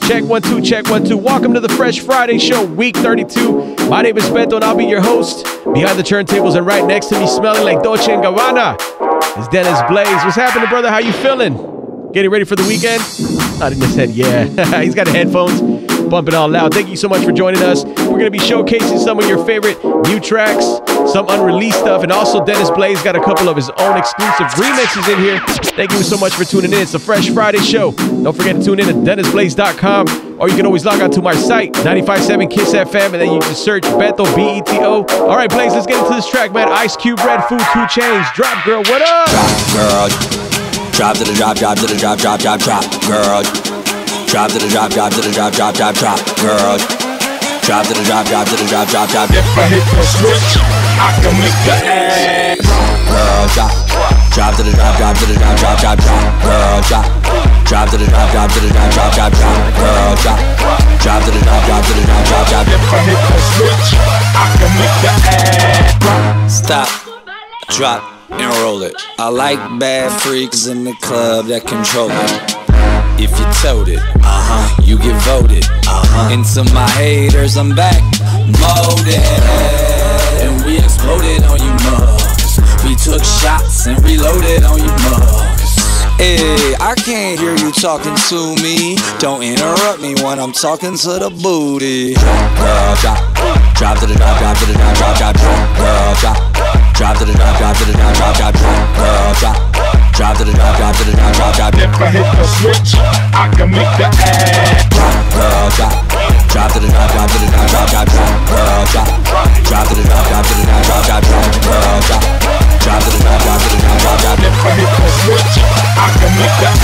Check 1 2, check 1 2. Welcome to the Fresh Friday Show, week 32. My name is Beto and I'll be your host. Behind the turntables and right next to me, smelling like Dolce & Gabbana, is Dennis Blaze. What's happening, brother? How you feeling? Getting ready for the weekend? Nodding his head, yeah. He's got headphones, bumping all loud. Thank you so much for joining us. We're going to be showcasing some of your favorite new tracks, some unreleased stuff, and also Dennis Blaze got a couple of his own exclusive remixes in here. Thank you so much for tuning in. It's the Fresh Friday Show. Don't forget to tune in at DennisBlaze.com, or you can always log on to my site, 95.7 Kiss FM, and then you can search Beto, B-E-T-O. All right, Blaze, let's get into this track, man. Ice Cube, Red Food, 2 Chainz. Drop, girl, what up? Drop, girl. Drop to the drop, drop to the drop, drop, drop, drop, girl. Drop to the drop, drop to the drop, drop, drop, drop, girl. Drop to the drop, drop to the drop, drop, drop. If I hit the switch, I can make the ass. Girl, drop. Drop to the drop, drop to the drop, drop, drop, drop, girl, drop. Drop to the drop, drop to the drop, drop, drop, drop, girl, drop. Drop to the drop, drop to the drop, drop, drop. If I hit the switch, I can make the ass. Stop, drop, and roll it. I like bad freaks in the club that control it. If you told it, you get voted. Into my haters, I'm back, molded. And we exploded on you mugs. We took shots and reloaded on you mugs. Hey, I can't hear you talking to me. Don't interrupt me when I'm talking to the booty. Girl, drop. Drop to the drop, drop to the drop, drop, drop, drop. Girl, drop. Drop to the drop, drop to the drop, drop, drop, drop. Girl, drop. Drop to the drop, drop to the drop, drop, drop. If I hit the switch, I can make the ass. Girl, drop. Drop to the drop, drop to the drop, drop, drop, drop. Girl, drop. Drop to the drop, drop to the drop, drop, drop, drop. Girl, drop. Drop to the drop, drop to the drop, drop, drop. If I hit the switch, I can make the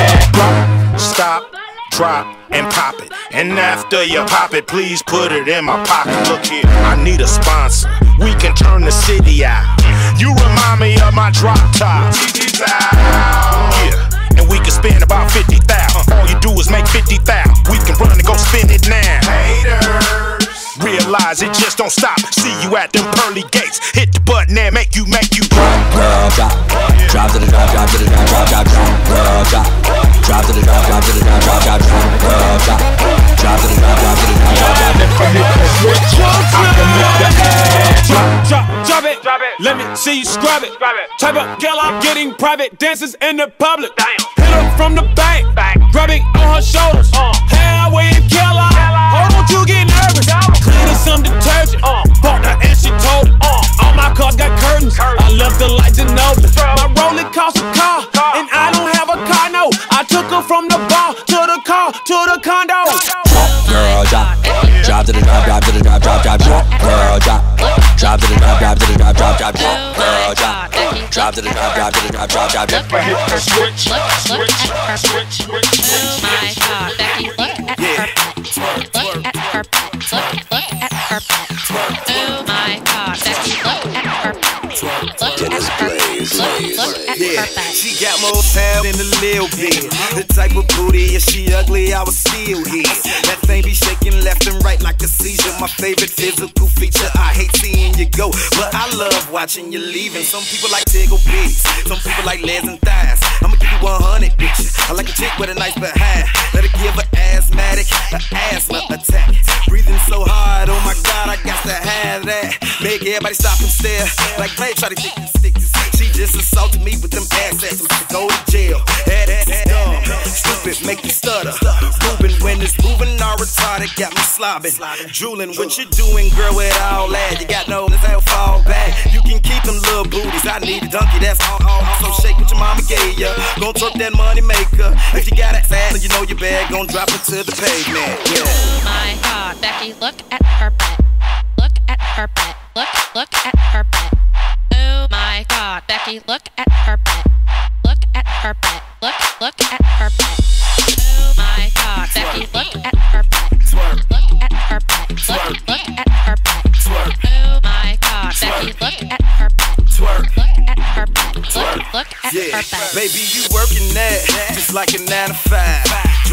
ass. Stop, drop, and pop it. And after you pop it, please put it in my pocket. Look here, I need a sponsor. We can turn the city out. You remind me of my drop top. Yeah, and we can spend about 50,000. All you do is make 50,000. We can run and go spend it now. Haters, realize it just don't stop. See you at them pearly gates. Hit the button and make you drop. Girl, drop. Drop to the drop, drop to the drop, drop, drop, drop. Girl, drop. Drop to the drop, drop to the drop, drop, drop, drop. Girl, drop. Drop to the drop, drop to the drop, drop, drop. If I hit the switch, I can make the ass. Drop it, drop it. Let me see you scrub it. Type of girl I'm getting private dances in the public. Hit her from the back, grabbing on her shoulders. Hair wave killer. Oh, don't you get nervous? Clean her some detergent. Bought her and she told it. All my cars got curtains. I left the lights in open. My Rollie cost a car, and I don't have a car. No, I took her from the bar to the car to the condo. Girl, drop. Drop to the drop, drop to the drop, drop, drop, drop. Girl, drop. Drop to the drop, drop to the drop, drop, drop, drop. Girl, drop. Drop to the drop, drop to the drop, drop, drop, drop. If I hit the switch, Look my God, Becky, look at her butt. Look at her butt. Look at her butt. Oh my God, Becky, look at her butt. Look at her butt. Look at her butt. She got more pound than a little bit. The type of booty, if she ugly, I was still here. That thing be shaking left and right like a seizure. My favorite physical feature, I hate seeing you go, but I love watching you leaving. Some people like tickle bitties, some people like legs and thighs. I'ma give you 100, bitch. I like a chick with a nice behind. Let her give her asthmatic, an asthma attack. Breathing so hard, oh my God, I got to have that. Make everybody stop and stare, like hey, try to stick this. She just assaulted me with them assets, I'm to go to jail. That's dumb, stupid, make you stutter. Moving when it's moving, all retarded, got me slobbing. Drooling, what you doing, girl, with all that? You got no fall back. You can keep them little booties, I need a donkey, that's all. So shake what your mama gave ya. Gon' twerk that money maker. If you got it fast, you know your bag gon' drop it to the pavement. Yeah. Oh my God, Becky, look at her butt. Look at her butt. Look at her butt. Oh my God, Becky, look at her butt. Look at her butt. Look at her butt. Oh my God, Becky, look at her butt. Look at her butt. Look at her butt. Oh my God, Becky, look at her butt. Look at her butt. Look at her butt. Baby, you working that just like a 9 to 5.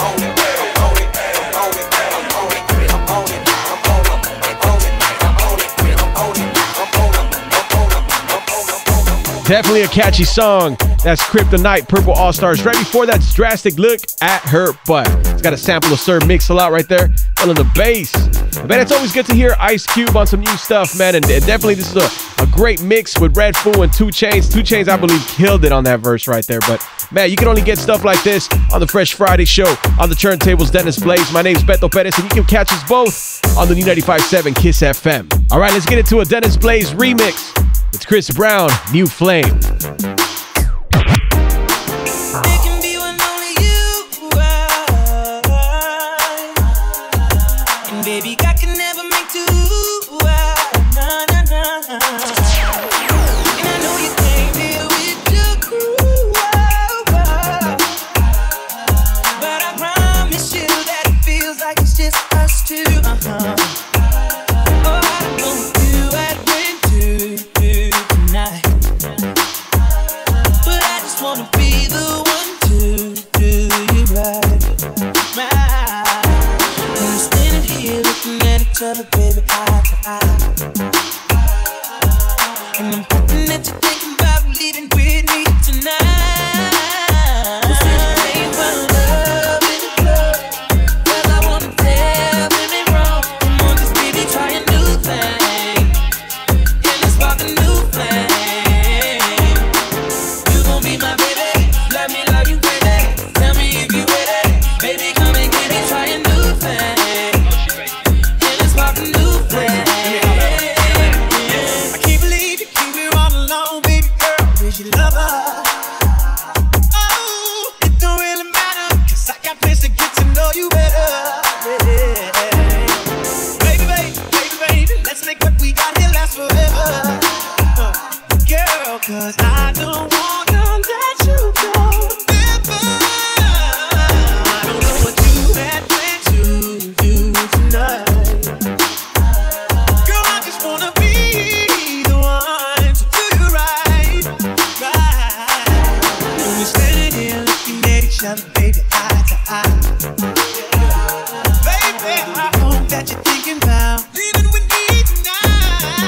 Definitely a catchy song. That's Kryptonite, Purple All Stars. Right before that's Drastic, Look at Her Butt. It's got a sample of Sir Mix-a-Lot right there on the bass. Man, it's always good to hear Ice Cube on some new stuff, man. And definitely this is a great mix with Red Fool and 2 Chainz. 2 Chainz, I believe, killed it on that verse right there. But man, you can only get stuff like this on the Fresh Friday show. On the turntables, Dennis Blaze. My name's Beto Perez, and you can catch us both on the new 95.7 Kiss FM. All right, let's get into a Dennis Blaze remix. It's Chris Brown, New Flame. Baby, I can never make two. Nah, nah, nah. And I know you came here with your crew. But I promise you that it feels like it's just us two. Oh, I don't know what you had been to tonight, but I just wanna be the one to do you right, right. We're standing here looking at each other, baby, eye to eye. And I'm hoping that you're thinking about leaving with me tonight. We'll celebrate my love in the club, 'cause I wanna tell women wrong. Come on, just baby, try a new thing. Yeah, let's spark a new flame. You gon' be my baby, let me love you, baby. Tell me if you ready, baby, come and get me, try a new thing. I can't believe you came here all alone, baby girl. Where's your lover? Oh, it don't really matter, 'cause I got plans to get to know you better. Baby, baby, let's make what we got here last forever. Girl, 'cause I don't wanna let you go. Never. I don't know what you had planned to do tonight. Baby, eye to eye. Baby, I hope that you're thinking about leaving with me tonight.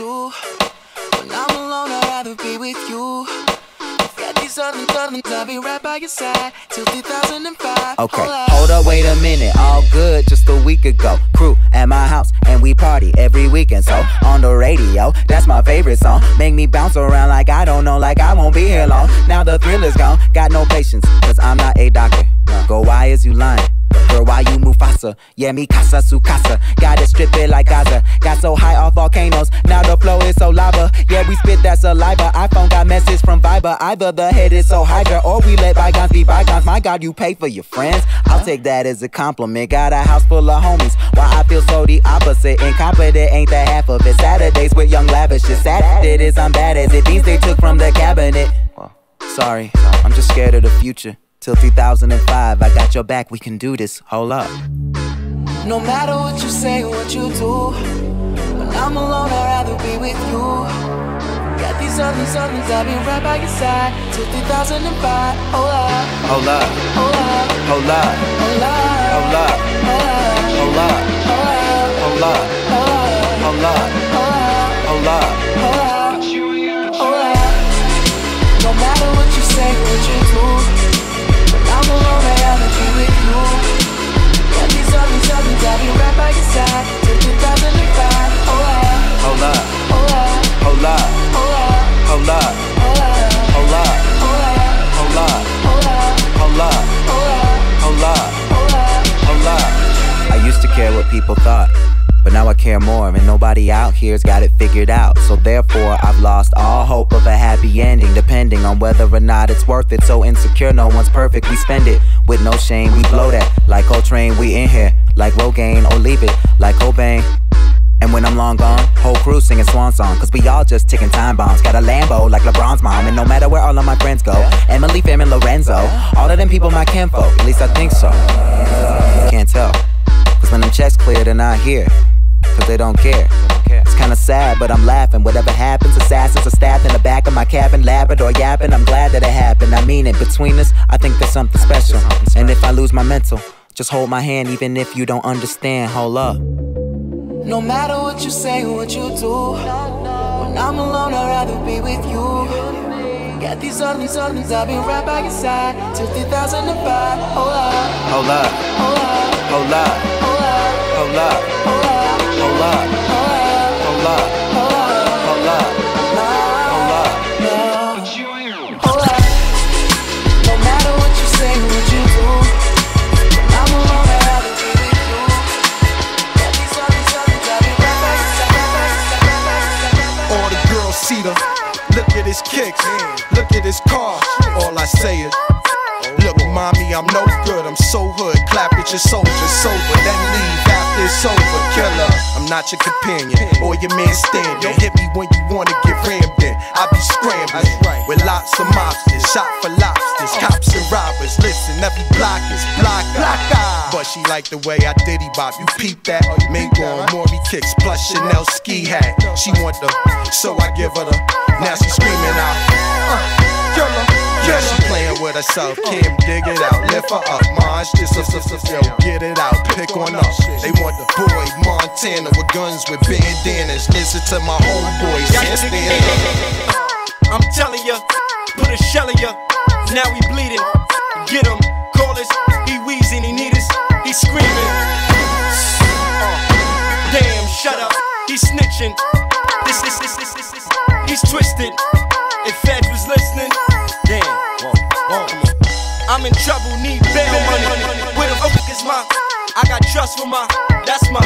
do. When I'm alone, I'd rather be with you. Got these southern thugs, I'll be right by your side till 2005. Okay, hold up, wait a minute. All good just a week ago. Crew at my house and we party every weekend. So on the radio, that's my favorite song. Make me bounce around like I don't know, like I won't be here long. Now the thrill is gone, got no patience, cause I'm not a doctor. Go, why is you lying? Girl, why you Mufasa? Yeah, me casa su casa. Gotta strip it like Gaza. Got so high off volcanoes, now the flow is so lava. Yeah, we spit that saliva. iPhone got message from Viber. Either the head is so hydra, or we let bygones be bygones. My God, you pay for your friends. I'll take that as a compliment. Got a house full of homies. Why I feel so the opposite. Incompetent ain't the half of it. Saturdays with young lavish. It's sad it is, I'm bad as it. These they took from the cabinet. Sorry, I'm just scared of the future. Till 2005, I got your back, we can do this, hold up. No matter what you say or what you do, when I'm alone, I'd rather be with you. Got these southern I'll be right by your side till 2005. Hold up, hold up, hold up, hold up, hold up, hold up, hold up, hold up, hold up, hold up, hold up. No matter what you say or what you do, I'm alone, I'd rather be with you. Got these southern I'll be right by your side till 2005. Hold up, hold up, hold up, hold up, hold up, hold up, hold up, hold up, hold up, hold up, hold up. I used to care what people thought, but now I care more, and nobody out here's got it figured out. So therefore, I've lost all hope of a happy ending, depending on whether or not it's worth it. So insecure, no one's perfect, we spend it with no shame. We blow that like Coltrane, we in here like Rogaine, or leave it like Cobain. And when I'm long gone, whole crew singing swan song, cause we all just ticking time bombs. Got a Lambo like LeBron's mom, and no matter where all of my friends go, Emily, Fam, and Lorenzo, all of them people my kinfolk, at least I think so. Can't tell, cause when them checks clear, they're not here, cause they don't care. It's kinda sad, but I'm laughing. Whatever happens, assassins are stabbed in the back of my cabin, Labrador yapping. I'm glad that it happened, I mean it. Between us, I think there's something special. And if I lose my mental, just hold my hand, even if you don't understand. Hold up. No matter what you say or what you do, when I'm alone, I'd rather be with you. Got these southern I'll be right by your side till 2005. Hold up, hold up, hold up, hold up, hold up, hold up, hold up, hold up, hold up, hold up, hold up, hold up. No matter what you say or what you do, when I'm alone, I'd rather be with you. Got these southern I'll be right by your side. All the girls see the, look at his kicks, look at his car. All I say is, look, mommy, I'm no good, I'm so hood. Clap at your soldiers, sober, then leave after it's over. Killer, I'm not your companion or your man stand. Don't hit me when you wanna get rammed in. I be scrambling with lots of mobsters, shot for lobsters, cops and robbers. Listen, every block is block. But she like the way I diddy bop. You peep that? Mango and Maury kicks plus Chanel ski hat. She want the, so I give her the. Now she screaming out, killer. Yeah, she playing with herself, Kim, dig it out, lift her up, Mars, just yo, get it out, pick on up. They want the boy, Montana, with guns with bandanas. Listen to my homeboys, can't stand up. I'm telling ya, put a shell in ya, now we bleeding. Get him, call us, he wheezing, he need us, he screaming. Damn, shut up, he's snitching. This, he's twisted. If Fed was listening, damn, I'm in trouble, need bail money. Where the fuck is my, I got trust for my, that's my.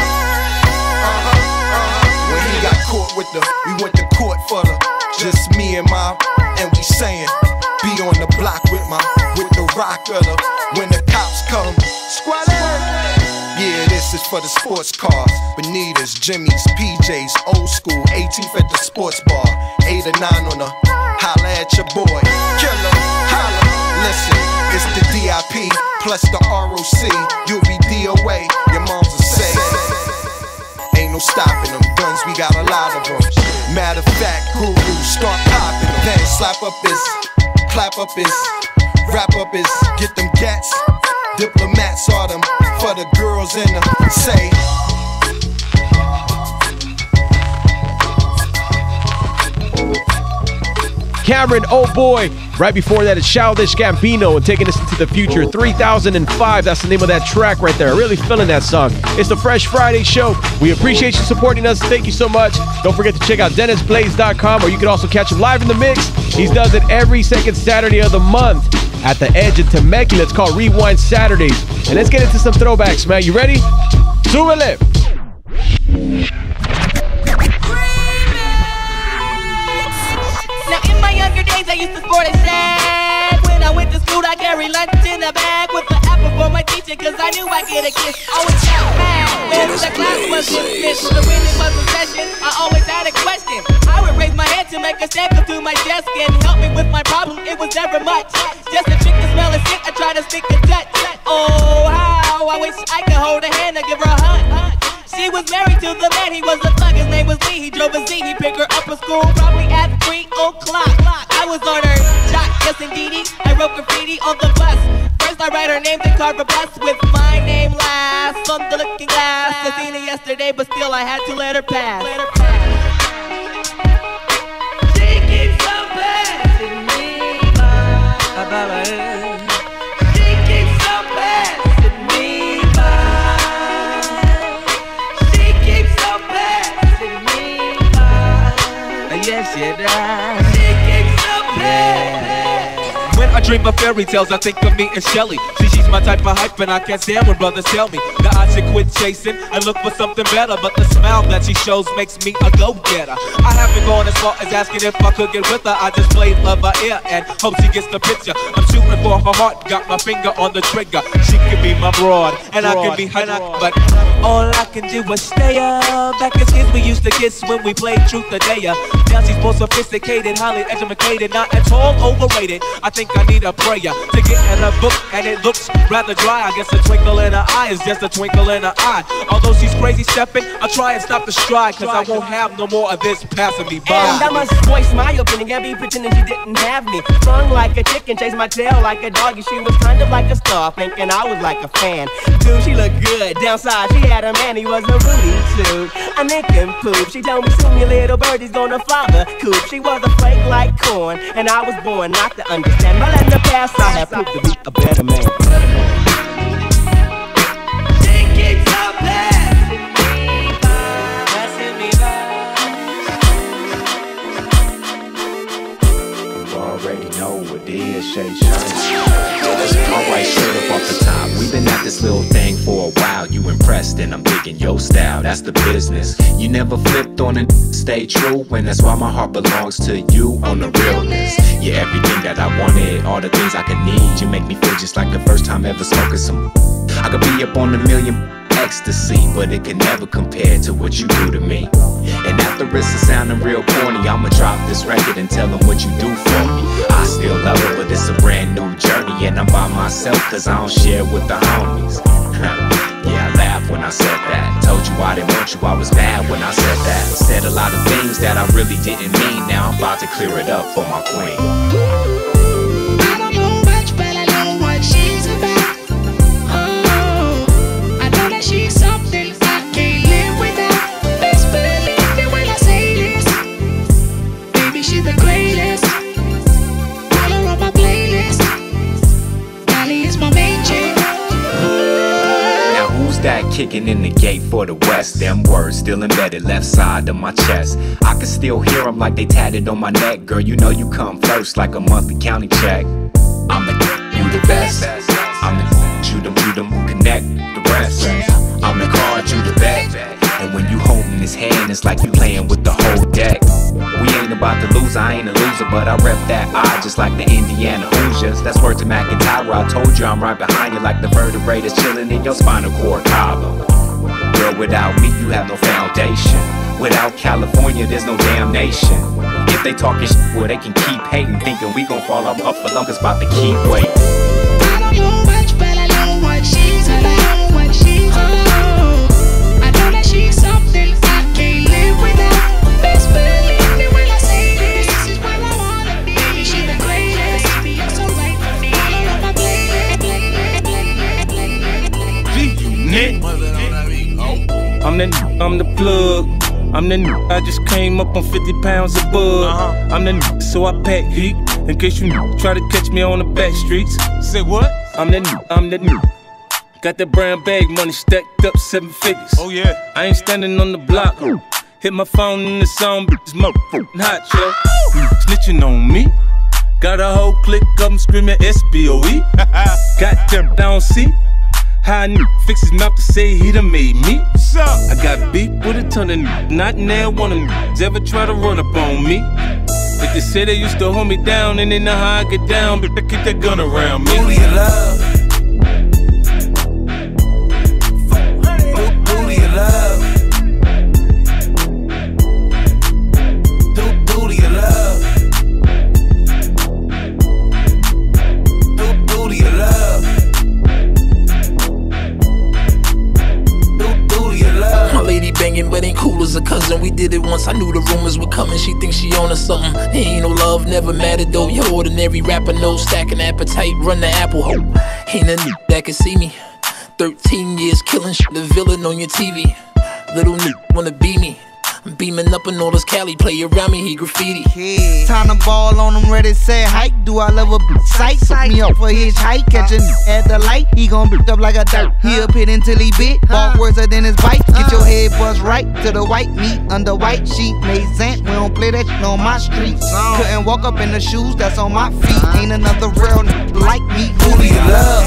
When he got caught with the, we went to court for the, just me and my, and we saying, be on the block with the rock of the, when the cops come, squad. Yeah, this is for the sports cars, Bonitas, Jimmy's, PJs, old school, 18th at the sports bar, 8 or 9 on the, holla at your boy, killer, holla. Listen, it's the DIP plus the ROC. You'll be DOA, your moms will say. Ain't no stopping them guns, we got a lot of them. Matter of fact, guru, start popping them. Then slap up his, clap up his, wrap up his, get them gats. Diplomats are them for the girls in the say. Cameron, Oh Boy. Right before that, it's Childish Gambino and Taking Us Into the Future, 3005. That's the name of that track right there. Really feeling that song. It's the Fresh Friday Show. We appreciate you supporting us. Thank you so much. Don't forget to check out DennisBlaze.com, or you can also catch him live in the mix. He does it every second Saturday of the month at the Edge in Temecula. It's called Rewind Saturdays. And let's get into some throwbacks, man. You ready? Súbele. Now in my younger days I used to sport a shag. When I went to school I carried lunch in a bag with the apple for my teacher, cause I knew I'd get a kiss. Always got mad when the class was dismissed. So when it was a session I always had a question. I would raise my hand to make a step up to my desk and help me with my problem. It was never much, just a trick to smell and sit. I try to stick a touch. Oh how I wish I could hold her hand and give her a hug. She was married to the man, he was a thug, his name was Lee. He drove a Z, he picked her up at school probably at 3 o'clock. I was on her jock, yes indeedy. I wrote graffiti on the bus. First I write her name, then carve a bus with my name last on the looking glass. I seen her yesterday, but still I had to let her pass. She keeps on passing me by. She keeps on passing me by. She keeps on passing me by. Yes, she does. She keeps on passing. When I dream of fairy tales, I think of me and Shelly. See, she's my type of hype, and I can't stand when brothers tell me that I should quit chasing and look for something better. But the smile that she shows makes me a go-getter. I haven't gone as far as asking if I could get with her. I just played love her ear and hope she gets the picture. I'm shooting for her heart, got my finger on the trigger. She can be my broad, and I can be her knock, but all I can do is stay up. Back as kids, we used to kiss when we played Truth or Dare. Now she's more sophisticated, highly educated, not at all overrated. I think I need a prayer to get in her book, and it looks rather dry. I guess a twinkle in her eye is just a twinkle in her eye. Although she's crazy stepping, I'll try and stop the stride, cause I won't have no more of this passing me by. And I must voice my opinion and be pretending she didn't have me. Sung like a chicken, chased my tail like a doggy. She was kind of like a star, thinking I was like a fan. Dude, she looked good. Downside, she had a man, he was a Rudy too. A nincompoop. She told me soon your little birdie's gonna fly the coop. She was a flake like corn, and I was born not to understand. But in the past, I have proved to be a better man. She keeps on passing me by, passing me by. You already know what it is, Shay Shine. Alright, straight up off the top. We've been at this little thing for a while. You impressed and I'm digging your style, that's the business. You never flipped on it, stay true, and that's why my heart belongs to you on the realness. You're everything that I wanted, all the things I could need. You make me feel just like the first time ever smoking some. I could be up on a million ecstasy, but it can never compare to what you do to me. And after it's sounding real corny, I'ma drop this record and tell them what you do for me. I still love it, but it's a brand new journey, and I'm by myself cause I don't share with the homies. Yeah, I laughed when I said that. Told you I didn't want you, I was mad when I said that. Said a lot of things that I really didn't mean. Now I'm about to clear it up for my queen. I don't know much, but I know what she's about. Oh, I know that she's something I can't live without. Best believe me when I say this. Baby, she's the greatest. Put her on my playlist. Dolly is my main chick. That kicking in the gate for the West. Them words still embedded left side of my chest. I can still hear them like they tatted on my neck. Girl, you know you come first like a monthly county check. I'm the you the best. I'm the you them connect the rest. I'm the card, you the bet. And when you holding his hand, it's like you playing with the whole deck. We ain't about to lose, I ain't a loser, but I rep that I just like the Indiana Hoosiers. That's word to McIntyre, I told you I'm right behind you like the vertebrae that's chilling in your spinal cord column. Girl, without me, you have no foundation. Without California, there's no damnation. If they talking shit, well, they can keep hating, thinking we gon' fall off for long, it's about to keep waiting. I don't know much, but I know what she's about. What she's about. I know that she's something I can't live without. Best believe me when I say this. This is where I wanna be. Baby, she's the greatest. Baby, you're so right for me. All on my I'm the plug. I'm the new, I just came up on 50 pounds of bud. I'm the new, so I pack heat in case you try to catch me on the back streets. Say what? I'm the new. Got that brown bag money stacked up 7 figures. Oh yeah. I ain't standing on the block. Hit my phone in the song, bitches motherfucking hot, yo. Snitching on me. Got a whole clique of them screaming SBOE. Got them down, see how a nigga fix his mouth to say he done made me. I got beef with a ton of niggas. Not now one of niggas ever try to run up on me. But they say they used to hold me down and they know how I get down, but they keep that gun around me. Booty of love. Booty of love. Booty of love. Booty of love. My lady banging, but ain't cool as a cousin. We did it once, I knew the rumors were coming. She thinks she on her something. Ain't no love, never mattered though. Your ordinary rapper, no stacking appetite, run the apple hoe. Ain't a nigga that can see me. 13 years killing shit, the villain on your TV. Little nigga wanna be me. I'm beaming up and all this Cali play around me, he graffiti. Yeah. Time to ball on him, ready, set, hike. Do I love a sight? Took me up for his hike, catching at the light. He gon' beat up like a dirt. He'll pit until he bit. Bark worse than his bite. Get your head bust right to the white meat under white sheet. Made sense, we don't play that shit on my street. Couldn't walk up in the shoes that's on my feet. Ain't another real nigga like me. Booty of love.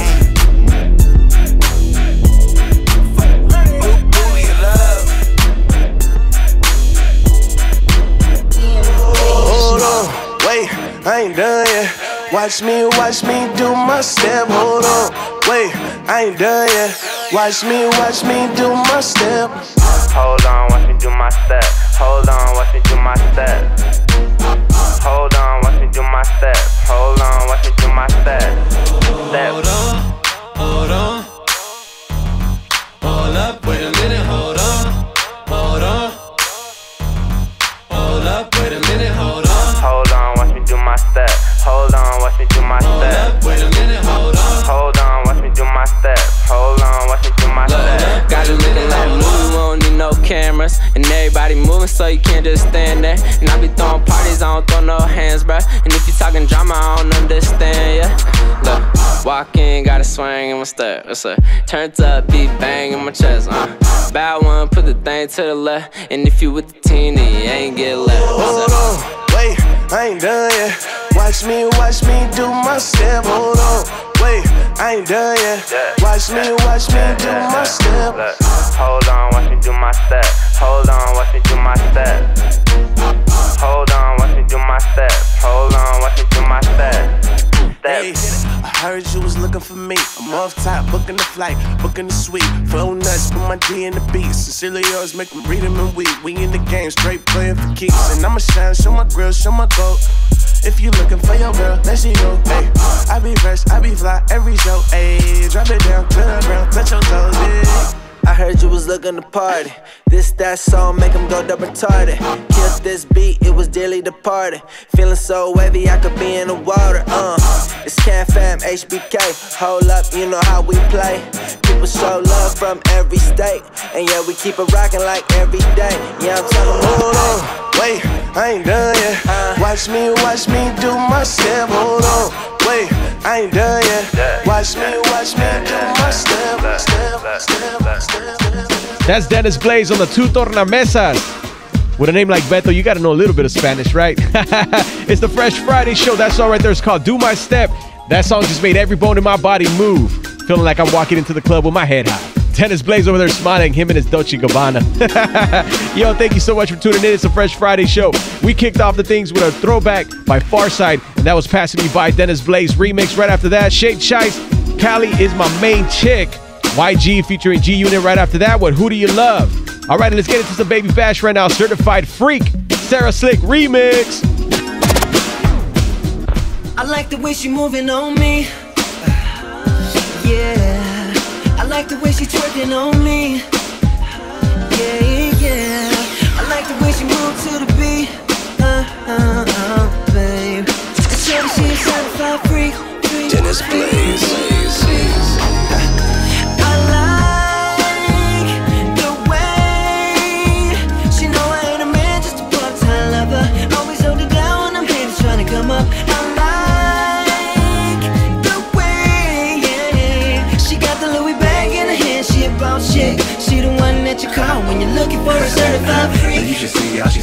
I ain't done yet. Watch me do my step. Hold on, wait, I ain't done yet. Watch me do my step. Hold on, watch me do my step. Hold on, watch me do my step. Hold on, watch me do my step. Hold on, watch me do my step. Hold on, hold on. Hold up, wait a minute, hold on. Hold on. Hold up, wait a minute, hold on. Hold on, watch me do my step. Hold on, watch me do my step. Wait a minute, hold on. Hold on, watch me do my step. Hold on, watch me do my step. Got it looking like a movie, we don't need no cameras. And everybody moving, so you can't just stand there. And I be throwing parties, I don't throw no hands, bruh. And if you talking drama, I don't understand, yeah. Look, walk in, got a swing in my step. What's up? Turns up, beat bang in my chest, Bad one, put the thing to the left. And if you with the team, then you ain't get left. Hold on, wait, I ain't done yet. Watch me do my step. Hold on, wait, I ain't done yet. Watch me do my step. Hold on, watch me do my step. Hold on, watch me do my step. Hold on, watch me do my step. Hold on, watch me do my step. Hey, I heard you was looking for me. I'm off top, booking the flight, booking the suite. Flow nuts, put my D in the beat. Sincerely yours, make them read them and weep. We in the game, straight playing for keeps. And I'ma shine, show my grill, show my gold. If you looking for your girl, there she go. Hey, I be fresh, I be fly every show. Hey, drop it down to the ground, touch your toes, yeah. I heard you was looking to party. This, that song, make them go double retarded. Killed this beat, it was dearly departed. Feeling so wavy, I could be in the water, It's Can Fam, HBK. Hold up, you know how we play. People show love from every state. And yeah, we keep it rocking like every day. Yeah, I'm telling you. Hold on, wait, I ain't done yet. Watch me do my step. Hold on, wait, I ain't done yet. Watch me do my step. That's Dennis Blaze on the Two Tornamesas. With a name like Beto, you gotta know a little bit of Spanish, right? It's the Fresh Friday show. That song right there is called Do My Step. That song just made every bone in my body move. Feeling like I'm walking into the club with my head high. Dennis Blaze over there smiling, him and his Dolce & Gabbana. Yo, thank you so much for tuning in. It's the Fresh Friday show. We kicked off the things with a throwback by Pharcyde, and that was Passing Me By, Dennis Blaze remix. Right after that, Shake Shice, Cali Is My Main Chick. YG featuring G-Unit right after that. What? Who Do You Love? All right, let's get into some Baby Bash right now. Certified Freak, Sarah Slick remix. I like the way she moving on me. Yeah, I like the way she twerking on me. Yeah, I like the way she move to the beat. Babe. She's a certified freak. Dennis Blaze. I like the way she know I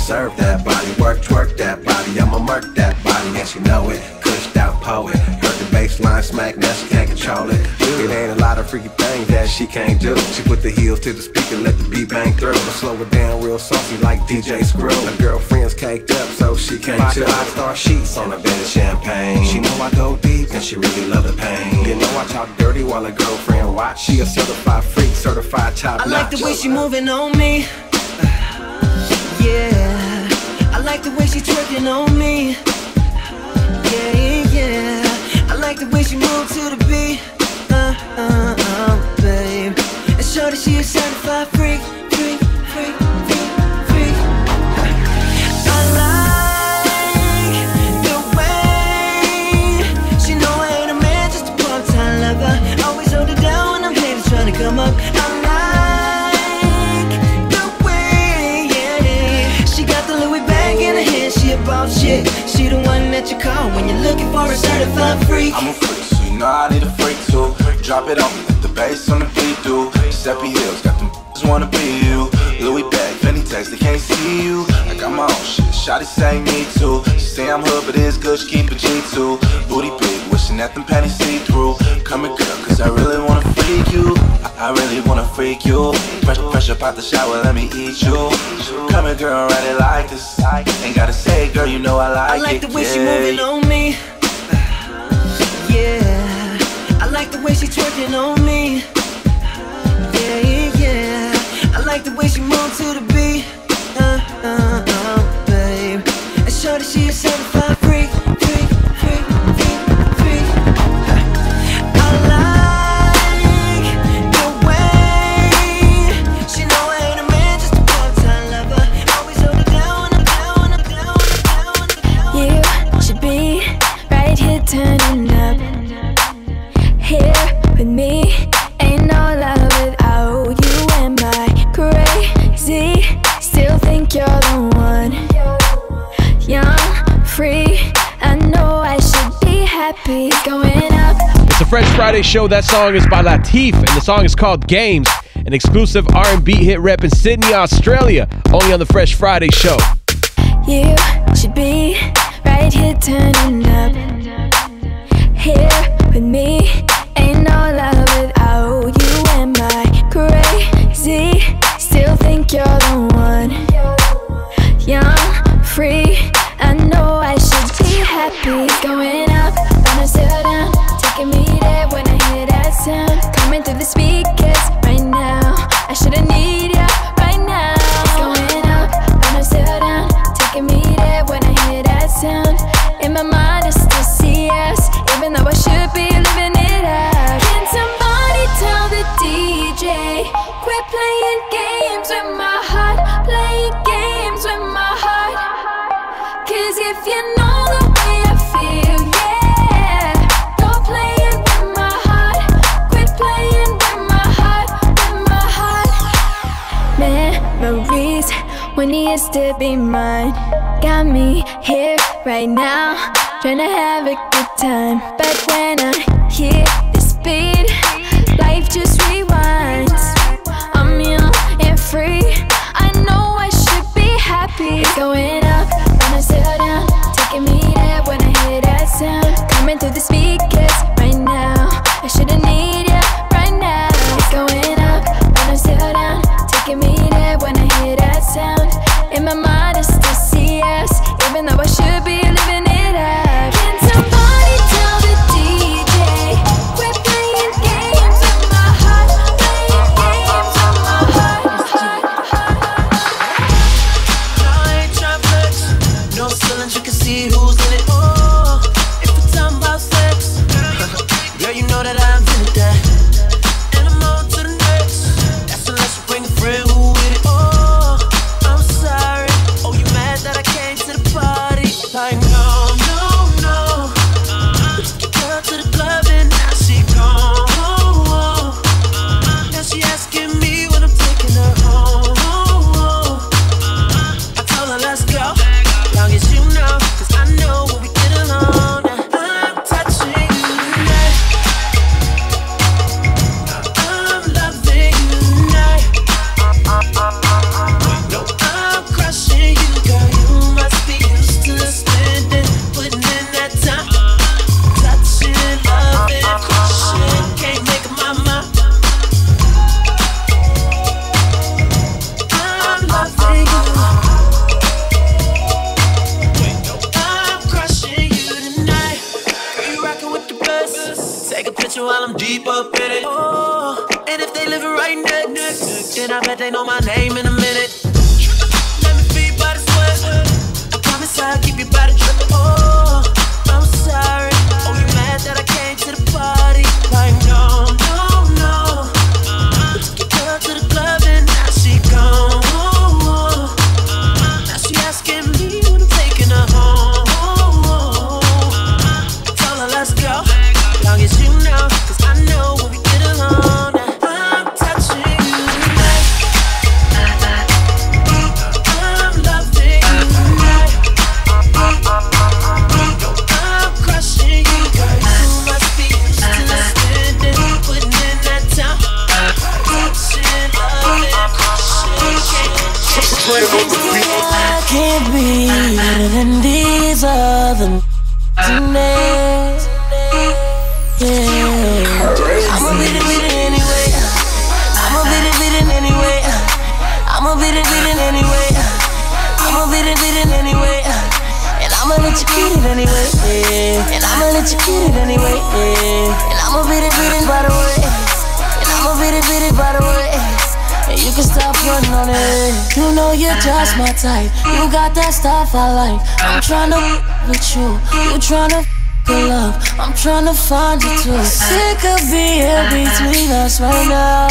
deserve that body. Work, twerk that body, I'ma murk that body, and she know it. Cushed out poet, heard the bass line smack, now she can't control it. It ain't a lot of freaky things that she can't do. She put the heels to the speaker, let the beat bang through. But slow it down real saucy like DJ Screw. Her girlfriend's caked up, so she can't chill. 5-star sheets on a bed of champagne. She know I go deep, and she really love the pain. You know I talk dirty while her girlfriend watch. She a certified freak, certified top notch. I like the way she moving on me. Yeah, I like the way she twerking on me. Yeah, yeah, I like the way she move to the beat. Babe, and shorty she a certified freak, freak, freak, freak, freak. I like the way she know I ain't a man, just a part-time lover. Always hold it down when I'm haters trying to come up. I like the way, yeah, she got the Louis bag in her hand, she a boss shit. She the one that you call when you're looking for a certified freak. I'm a freak, so you know I need a freak too. Drop it on me, let the bass on the beat do. Giuseppe Hills, got them just wanna be you. Louis bag, Fendi tags, they can't see you. I got my own shit, shawty say me too. She say I'm hood, but it's good, she keep a G2. Booty big, wishing that them panties see through. Come here girl, cause I really wanna freak you. I really wanna freak you. Fresh up out the shower, let me eat you. Come here girl, ride it like this. Ain't gotta say girl, you know I like it. I like the way she moving on me. Yeah, I like the way she twerking on me. Yeah, yeah, I like the way she move to the beat. Babe, and shorty she a certified freak, freak, freak, freak, freak. I like the way she know I ain't a man, just a part-time lover. Always hold it down, down. You should be right here turning up. Here with me, ain't no love without you. Am I crazy? Still think you're the one. Young, free, I know I should be happy. Going up. It's the Fresh Friday Show. That song is by Latif, and the song is called Games, an exclusive R&B hit rep in Sydney, Australia, only on the Fresh Friday Show. You should be right here turning up. Here with me, ain't no love without you. Am I crazy? Still think you're the one. Young, free, I know I should be happy. Going up, wanna settle down, taking me there when I hear that sound. Coming through the speakers right now, I shouldn't need ya right now. Going up, wanna settle down, taking me there when I hear that sound. In my mind I still see us, even though I should be living it up. Can somebody tell the DJ, quit playing games with my heart, playing games with my heart. Cause if you know the way I feel, yeah, don't play it with my heart, quit playing with my heart, with my heart. Memories when he used to be mine, got me here right now, trying to have a good time. But when I hear this beat, life just rewinds. I'm young and free, I know I should be happy. Going up, wanna settle down, taking me there when I hear that sound. Coming through the speakers right now, I shouldn't need ya right now. It's going up, wanna settle down, taking me there when I hear that sound. In my mind I still see us, even though I should be living it up. Can somebody tell the DJ, quit playing games with my heart, playing games with my heart. No, I ain't tryna flex. No ceilings, you can see who's in it. Oh, if we're talking about sex, girl, you know that I'm into that. And I'm on to the next. That's unless you bring a friend who with it. Oh, I'm sorry. Oh, you mad that I came to the party? Like, no, no, no. We took your girl to the club and now she gone. Now she asking me when I'm taking her home. I told her let's go, long as you know, cause I know when we you while I'm deep up in it. Oh, and if they living right next, then I bet they know my name in a minute. Let me feed by the sweat. I promise I'll keep you by the drip. Oh, I'm sorry. Oh, you mad that I came to the party? Like, no, no, no. I took your girl to the club and now she gone. Now she asking me when I'm taking her home. Tell her let's go, long as you know, 'cause I know when we get alone, I'm touching you tonight. I'm loving you tonight. I'm crushing you, girl. You must be used to spending, putting in that time. Touching, loving, crushing. I can't be better than these other tonight. Yeah, I'ma beat it anyway. I'ma beat it anyway. I'ma beat it anyway. I'ma beat it anyway. And I'ma let you beat it anyway. And I'ma let you beat it anyway. And I'ma beat it by the way. And I'ma beat it by the way. And you can stop running on it. You know you're just my type. You got that stuff I like. I'm tryna with you. You tryna good love. I'm tryna find you too. Sick of being between us right now.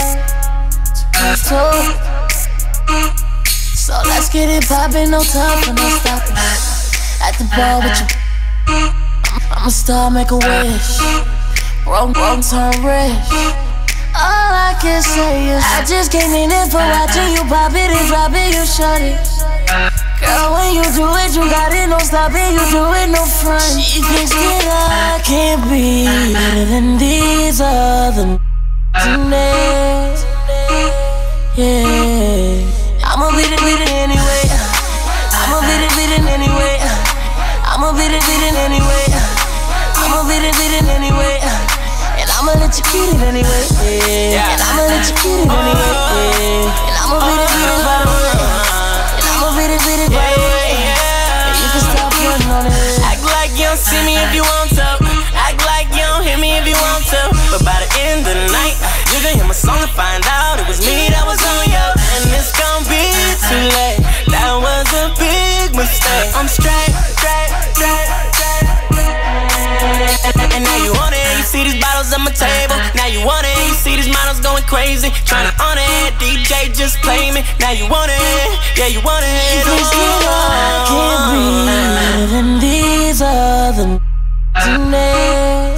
So let's get it poppin', no time for no stopping. At the bar with you, I'ma start, make a wish. Wrong turn rich. All I can say is I just came in here for watching you pop it and drop it, you shut it. Girl, when you do it, you got it, no stopping, you do it, no front. She thinks that I can't be better than these other tonight. Yeah, I'ma beat it anyway. I'ma beat it anyway. I'ma beat it anyway. I'ma beat it anyway. And I'ma let you beat it anyway. And I'ma let you beat it anyway. And I'ma beat it by the way. And I'ma beat it by the way. And you can stop running on it. Act like you don't see me if you want to. Act like you don't hear me if you want to. But by the end of the night, you gon' hear my song and find out it was me that was on you. And it's gon' be too late. That was a big mistake. I'm straight. And now you want it, you see these bottles on my table. Now you want it, you see these models going crazy. Tryna on it, DJ just play me. Now you want it, yeah you want it. I can't be better than these other tonight.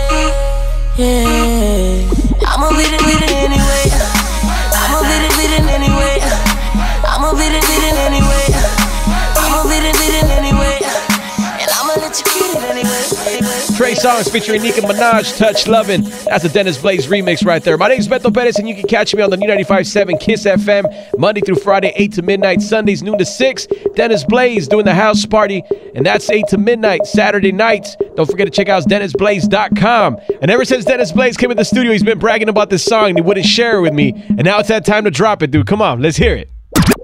Yeah, I'ma beat it anyway. I'ma beat it anyway. I'ma beat it anyway. I'ma beat it anyway. And I'ma let you beat it anyway. Trey Songz featuring Nicki Minaj, Touch Lovin'. That's a Dennis Blaze remix right there. My name's Beto Perez, and you can catch me on the new 95.7 Kiss FM, Monday through Friday, 8 to midnight, Sundays, noon to 6. Dennis Blaze doing the house party, and that's 8 to midnight, Saturday nights. Don't forget to check out DennisBlaze.com. And ever since Dennis Blaze came in the studio, he's been bragging about this song, and he wouldn't share it with me. And now it's that time to drop it, dude. Come on, let's hear it.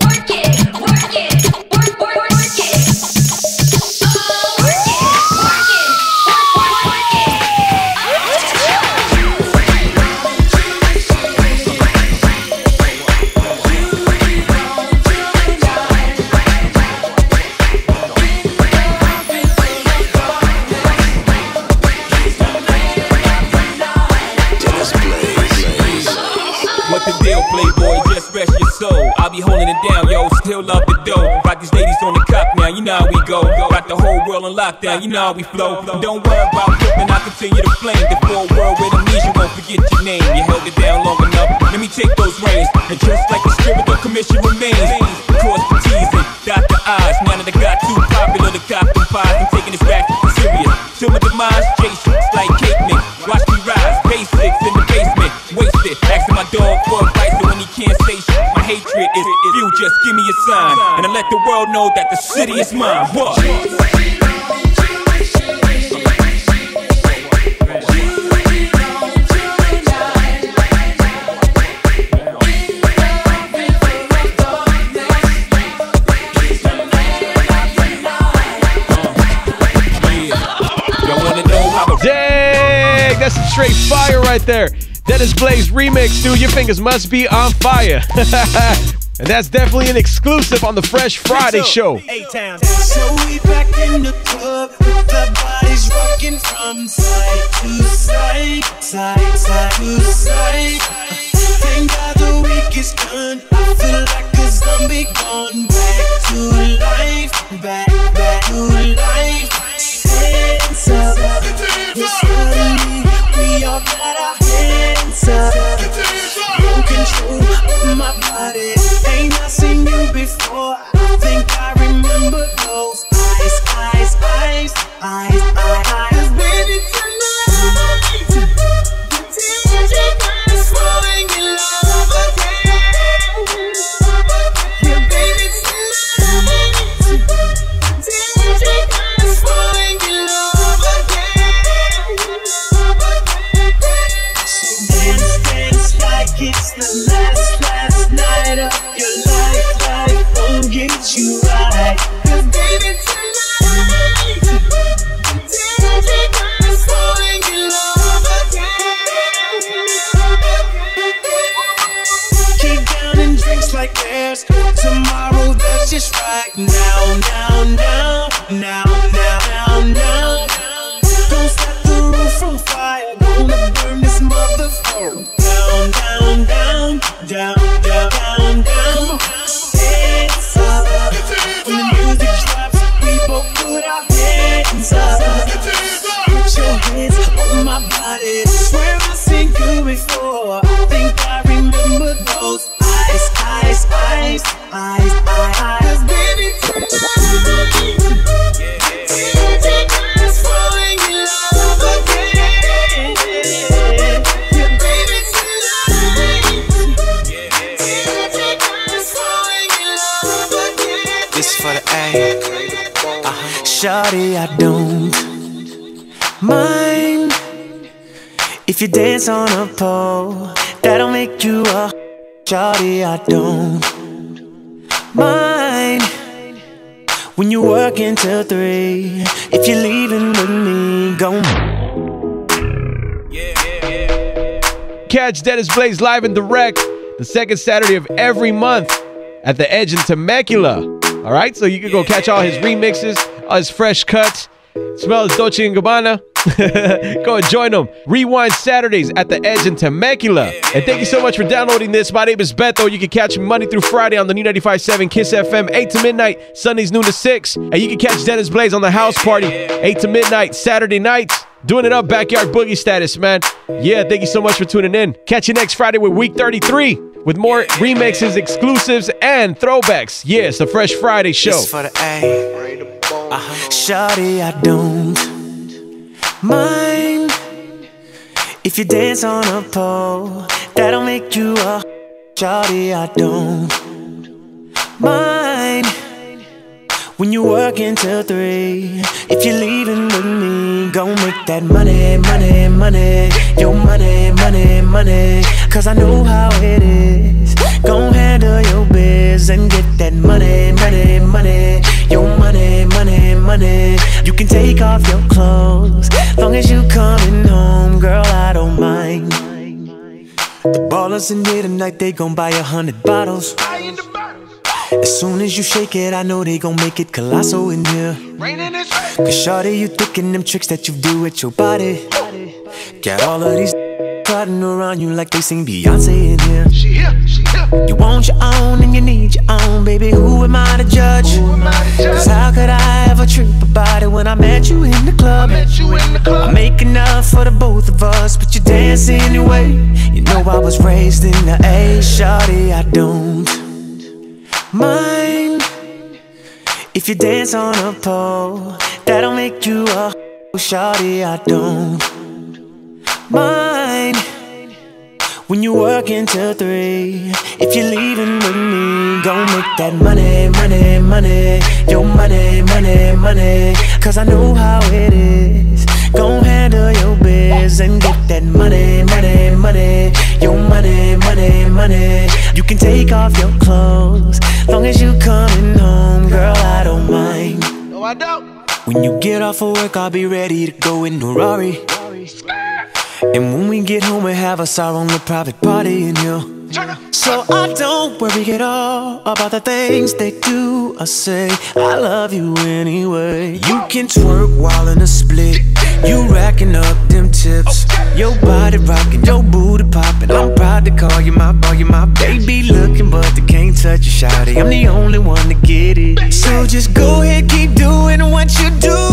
I'll be holding it down, yo, still love the dough. Got these ladies on the cop now, you know how we go. Got the whole world on lockdown, you know how we flow. Don't worry about flipping, I'll continue to flame. The full world with amnesia, won't forget your name. You held it down long enough, let me take those reins. And just like the spirit, the commission remains. Cross the T's and dot the I's. Now that I got too popular to cop them pies, I'm taking this rap serious. Till my demise, Jason, like cake mix. Watch me rise, basics in the basement. Wasted, asking my dog for advice, so when he can't say shit, my hatred is you, just give me a sign. And I let the world know that the city is mine. What? straight fire right there. Dennis Blaze remix, dude. Your fingers must be on fire. And that's definitely an exclusive on the Fresh Friday show. A-Town. So we back in the club with the bodies rocking from side to side, side to side. Thank God the week is done. I feel like a zombie gone back to life, back to life. Hands up, we're suddenly we all got our hands up. No control of my body. Ain't I seen you before? I think I remember those eyes, eyes, eyes, eyes, eyes. 'Cause baby tonight, the DJ God is falling in love again. Yeah, baby tonight, the DJ God is falling in love again. So dance, dance like it's the last night of your life. Life won't get you right. 'Cause baby tonight, DJ God is falling in love again. Keep down and drinks like there's tomorrow. That's just right now, now, now, now, now, now. Don't set the roof on fire. Gonna burn this motherfucker down, down, down, down, down, down, down. Hands up. When the music drops, we both put our hands up. Put your hands on my body. Swear I've seen you before. I think I remember those eyes, eyes, eyes, eyes, eyes. 'Cause baby tonight, DJ God is falling in love again. Yeah, baby tonight, DJ God is falling in love again. This for the A. Shawty, I don't mind if you dance on a pole. That'll make you a shawty, I don't mind when you work until 3. If you're leaving with me, go. Catch Dennis Blaze live and direct the second Saturday of every month at the Edge in Temecula. All right, so you can go catch all his remixes, all his fresh cuts. Smell his Dolce & Gabbana. Go and join him. Rewind Saturdays at the Edge in Temecula. And thank you so much for downloading this. My name is Beto. You can catch me Monday through Friday on the new 95.7 Kiss FM, 8 to midnight, Sundays noon to 6. And you can catch Dennis Blaze on the house party, 8 to midnight, Saturday nights. Doing it up, backyard boogie status, man. Yeah, thank you so much for tuning in. Catch you next Friday with week 33 with more remixes, exclusives, and throwbacks. Yeah, it's the Fresh Friday show. This for the A. Shawty, I don't mind if you dance on a pole. That'll make you a shawty, I don't mind when you work until 3. If you're leaving with me, go make that money, money, money. Your money, money, money. 'Cause I know how it is. Gon' handle your biz and get that money, money, money. Your money, money, money. You can take off your clothes, long as you coming home, girl, I don't mind. The ballers in here tonight, they gon' buy 100 bottles. As soon as you shake it, I know they gon' make it colossal in here. Cause shawty, you thinking them tricks that you do with your body. Got all of these crowding around you like they sing Beyonce in here. You want your own and you need your own, baby, who am I to judge? Cause how could I ever trip about it when I met you in the club? I make enough for the both of us, but you dance anyway. You know I was raised in the A. Shawty, I don't mind if you dance on a pole. That'll make you a shawty, I don't mind when you work until 3. If you're leaving with me, go make that money, money, money. Your money, money, money. 'Cause I know how it is. Gon' handle your biz and get that money, money, money. Your money, money, money. You can take off your clothes, long as you coming home, girl, I don't mind. No, I don't. When you get off of work, I'll be ready to go in the Rari. And when we get home, we have us our only private party in here. So I don't worry at all about the things they do or say. I love you anyway. You can twerk while in a split. You racking up them tips. Your body rocking, your booty popping. I'm proud to call you my boy, you my baby looking, but they can't touch you, shawty. I'm the only one to get it. So just go ahead, keep doing what you do.